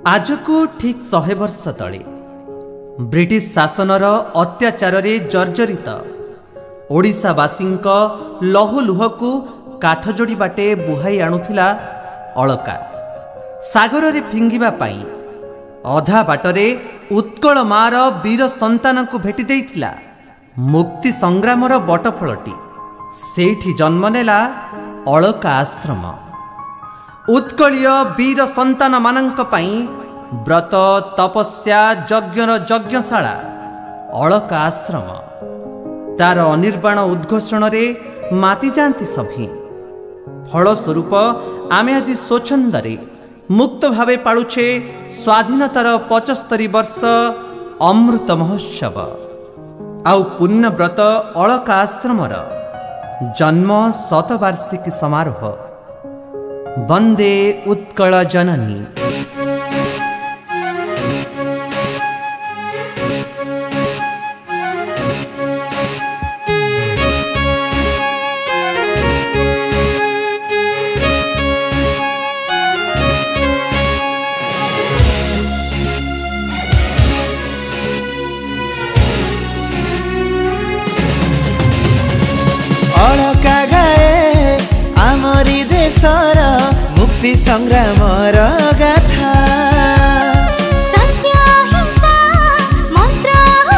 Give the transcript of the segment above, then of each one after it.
आज को ठीक 100 वर्ष तले ब्रिटिश शासनर अत्याचार जर्जरित ओडिशावासी लहुलुह को काठजोड़ी बाटे बुहाई आणुथिला अलका। सागर रे फिंगिबा पाई अधा बाटरे उत्कल मार वीर संतान को भेटी देइथिला मुक्ति संग्रामर बटफलटी। सेठी जन्म नेला अलका आश्रम। उत्कलीय वीर संतान मानंक पाई व्रत तपस्या यज्ञर यज्ञशाला अलका आश्रम। तार अनिर्बाण उद्घोषण रे माति जाती सभी। फलस्वरूप आमे आज स्वच्छंदरे मुक्त भावे पालुछे स्वाधीनतार 75 वर्ष अमृत महोत्सव। आउ पुण्यव्रत अलका आश्रमर जन्म शतवार्षिकी समारोह। वंदे उत्कल जननी। अलका गाए आमरी देशर मुक्ति संग्राम गाथा। सत्य हिंसा मंत्र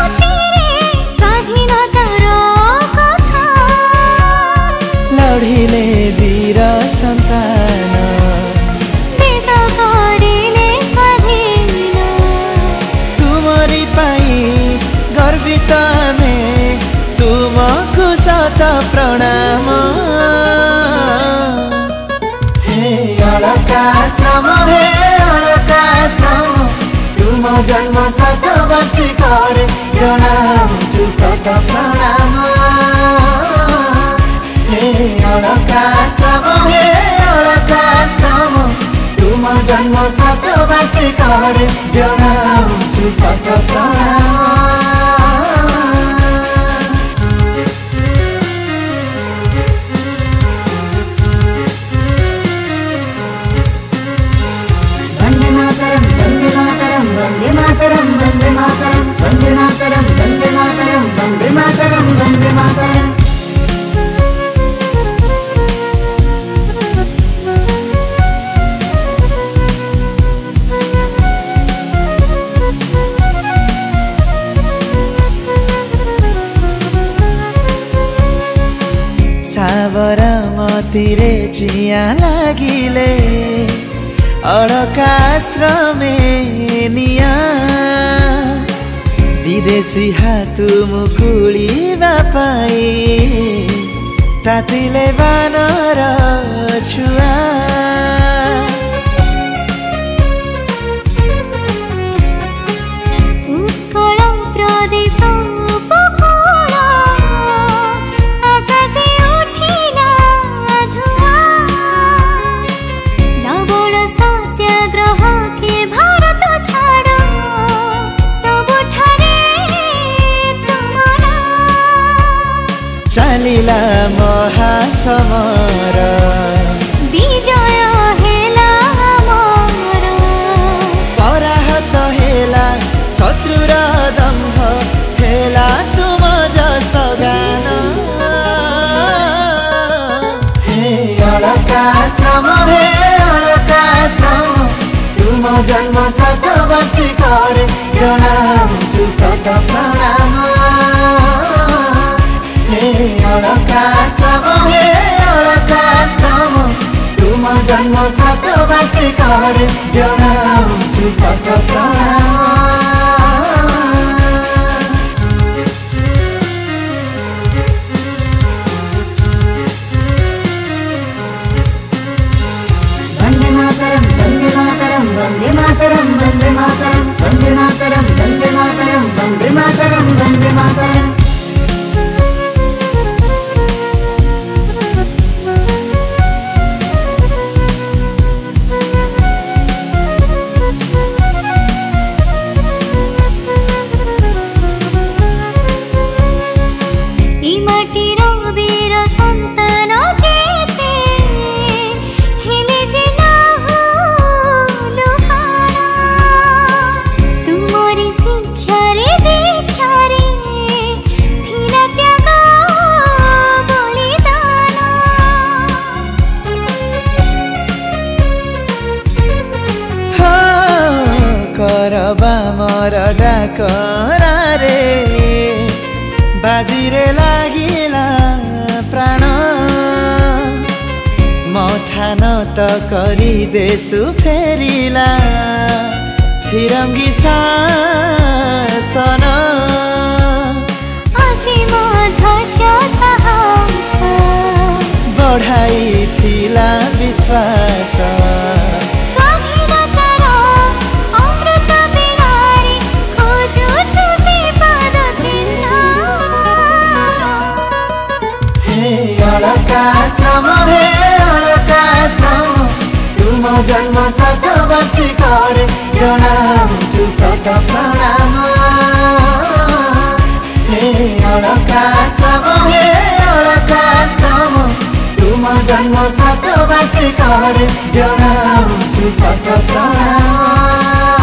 स्वाधीनतार कथा। लढिले वीर संतान देश गरिले स्वाधीन। तुमरी पाई गर्वित आमे तुमको शत प्रणाम। अलकाश्रम हे अलकाश्रम तुम जन्म शतवार्षिक जनाउँछु शत प्रणाम। हे अलकाश्रम हे अलकाश्रम तुम जन्म शतवार्षिक जनाउँछु शत प्रणाम। वंदे मातरम वंदे मातरम वंदे मातरम वंदे मातरम वंदे मातरम वंदे मातरम। साबरमती रे चिया लागिले अलकाश्रमे निया। विदेशी हातु मुकुलिबा पाई तातिले बानर छुआ। उत्कल प्रदेश उपकूल आकाशे उठिला धुआ। लवण सत्याग्रह के भारत छाड़ सबुठारे तुमरा। चालिला महासमर विजय हेला मोर। पराहत हेला शत्रुर दम्भ हेला तुम जस गान। हे अलकाश्रम हे अलकाश्रम तुम जन्म शतवार्षिक जनाउँछु शत प्रणाम। हे अलकाश्रम हे अलकाश्रम तुम जन्म शतवार्षिक जनाउँछु शत प्रणाम। वंदे मातरम वंदे मातरम वंदे मातरम वंदे मातरम वंदे मातरम वंदे मातरम वंदे मातरम वंदे मातरम। हवा मोर डाकरा रे बाजीरे लागिला प्राण मथान त गरिदेशु फेरिला फिरङ्गी शासन असीम ध्वज साहस बढाई थिला विश्वास स्वाधीनतार अमृत बिनारी खोजुछु से पद चिन्ह हे अलका श्रम तुम जन्म शतवर्षी करे जनाउँछु शत प्रणाम हे अलका श्रम तुम जन्म शतवर्षी करे जनाउँछु शत प्रणाम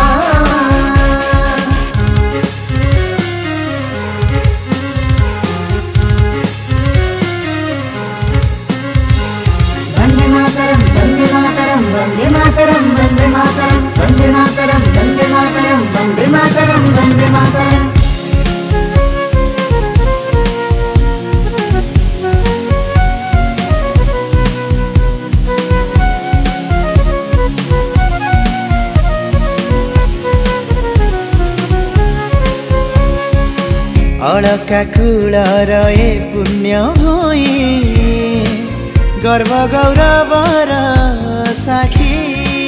वन्दे मातरं वन्दे मातरं वन्दे मातरं वन्दे मातरं वन्दे मातरं वन्दे मातरं अलका कूल रहे पुण्य भूई गर्व गौरवर साखी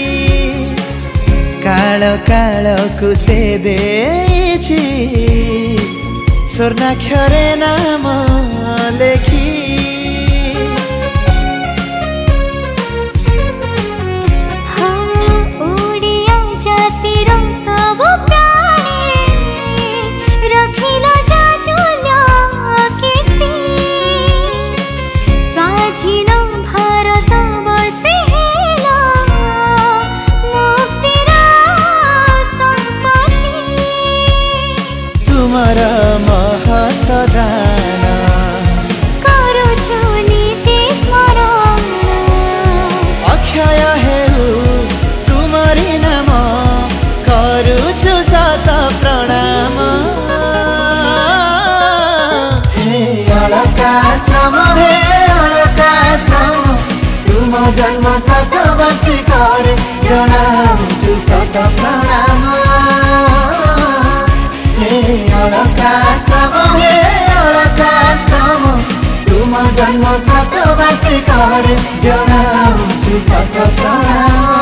काल काल कुसे देछि स्वर्णाक्षरे नाम लेखी ओडिया जातिर सब प्राणी रखिला जाजुल्य कीर्ति स्वाधीन भारत वर्षे हेला मुक्तिर संपत्ति तुमर महत दान करुछु नीति स्मरण अक्षय हेउ तुमरी नाम करुछु शत प्रणाम हे अलका श्रम तुम जन्म शतवर्षी करे जनाउँछु शत प्रणाम हे अलका श्रम तुम जन्म शतवर्षी करे जनाउँछु शत प्रणाम